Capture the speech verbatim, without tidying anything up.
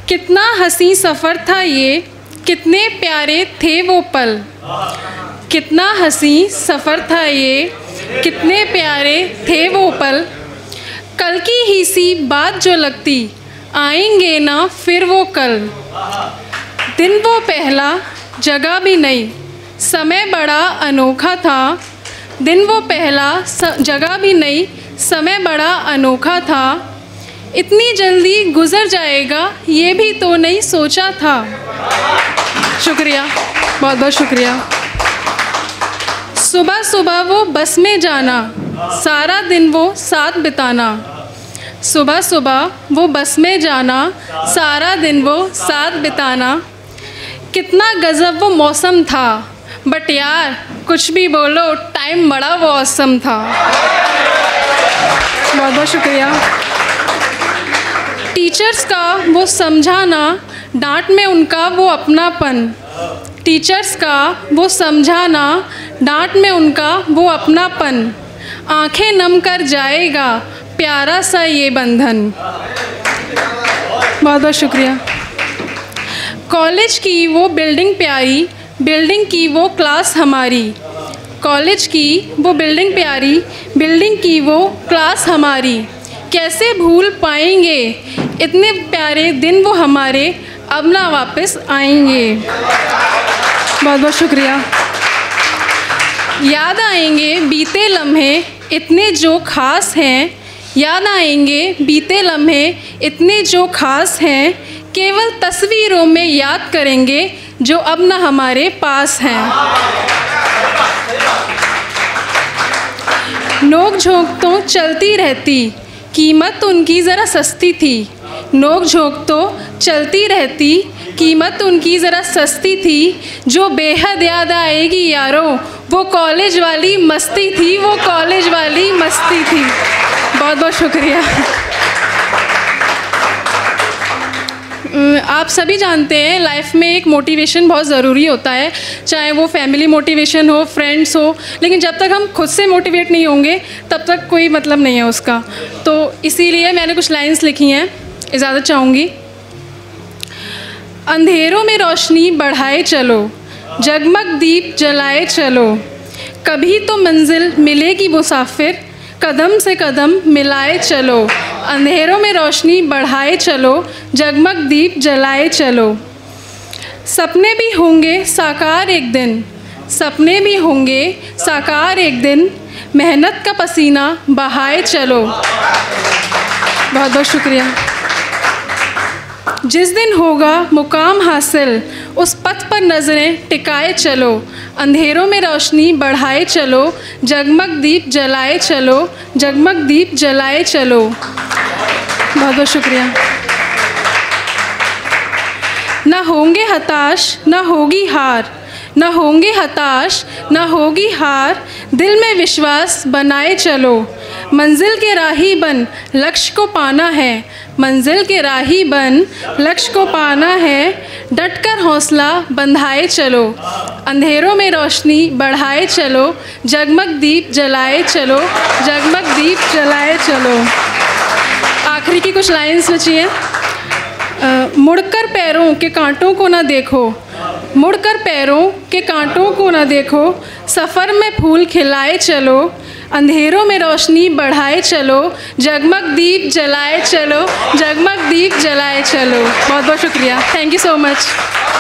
कितना हंसी सफ़र था ये, कितने प्यारे थे वो पल। कितना हंसी सफ़र था ये, कितने प्यारे थे वो पल। कल की ही सी बात जो लगती, आएंगे ना फिर वो कल। दिन वो पहला, जगह भी नई, समय बड़ा अनोखा था। दिन वो पहला, जगह भी नई, समय बड़ा अनोखा था। इतनी जल्दी गुज़र जाएगा ये भी तो नहीं सोचा था। शुक्रिया, बहुत बहुत शुक्रिया। सुबह सुबह वो बस में जाना, सारा दिन वो साथ बिताना। सुबह सुबह वो बस में जाना, सारा दिन वो साथ बिताना। कितना गज़ब वो मौसम था, बट यार कुछ भी बोलो टाइम बड़ा वो औसम था। बहुत बहुत शुक्रिया। टीचर्स का वो समझाना, डांट में उनका वो अपनापन। टीचर्स का वो समझाना, डांट में उनका वो अपनापन। आंखें नम कर जाएगा प्यारा सा ये बंधन। बहुत बहुत शुक्रिया। कॉलेज की वो बिल्डिंग प्यारी, बिल्डिंग की वो क्लास हमारी। कॉलेज की वो बिल्डिंग प्यारी, बिल्डिंग की वो क्लास हमारी। कैसे भूल पाएंगे इतने प्यारे दिन वो हमारे, अब ना वापस आएंगे। बहुत बहुत शुक्रिया। याद आएंगे बीते लम्हे इतने जो ख़ास हैं। याद आएंगे बीते लम्हे इतने जो ख़ास हैं। केवल तस्वीरों में याद करेंगे जो अब ना हमारे पास हैं। नोक झोंक तो चलती रहती, कीमत उनकी ज़रा सस्ती थी। नोक झोंक तो चलती रहती, कीमत उनकी ज़रा सस्ती थी। जो बेहद याद आएगी यारों, वो कॉलेज वाली मस्ती थी, वो कॉलेज वाली मस्ती थी। बहुत बहुत शुक्रिया। आप सभी जानते हैं लाइफ में एक मोटिवेशन बहुत ज़रूरी होता है, चाहे वो फैमिली मोटिवेशन हो, फ्रेंड्स हो, लेकिन जब तक हम खुद से मोटिवेट नहीं होंगे तब तक कोई मतलब नहीं है उसका। तो इसीलिए मैंने कुछ लाइंस लिखी हैं, इजाज़त चाहूँगी। अंधेरों में रोशनी बढ़ाए चलो, जगमग दीप जलाए चलो। कभी तो मंजिल मिलेगी मुसाफिर, कदम से कदम मिलाए चलो। अंधेरों में रोशनी बढ़ाए चलो, जगमग दीप जलाए चलो। सपने भी होंगे साकार एक दिन, सपने भी होंगे साकार एक दिन। मेहनत का पसीना बहाए चलो। बहुत बहुत शुक्रिया। जिस दिन होगा मुकाम हासिल, उस पथ पर नज़रें टिकाए चलो। अंधेरों में रोशनी बढ़ाए चलो, जगमग दीप जलाए चलो, जगमग दीप जलाए चलो। बहुत बहुत शुक्रिया। ना होंगे हताश, ना होगी हार, ना होंगे हताश, ना होगी हार। दिल में विश्वास बनाए चलो। मंजिल के राही बन लक्ष्य को पाना है, मंजिल के राही बन लक्ष्य को पाना है। डटकर हौसला बंधाए चलो, अंधेरों में रोशनी बढ़ाए चलो। जगमग दीप जलाए चलो, जगमग दीप जलाए चलो। आखिरी की कुछ लाइन्स बची हैं। मुड़कर पैरों के कांटों को ना देखो, मुड़कर पैरों के कांटों को ना देखो। सफ़र में फूल खिलाए चलो, अंधेरों में रोशनी बढ़ाए चलो। जगमग दीप जलाए चलो, जगमग दीप जलाए चलो। बहुत बहुत शुक्रिया। Thank you so much.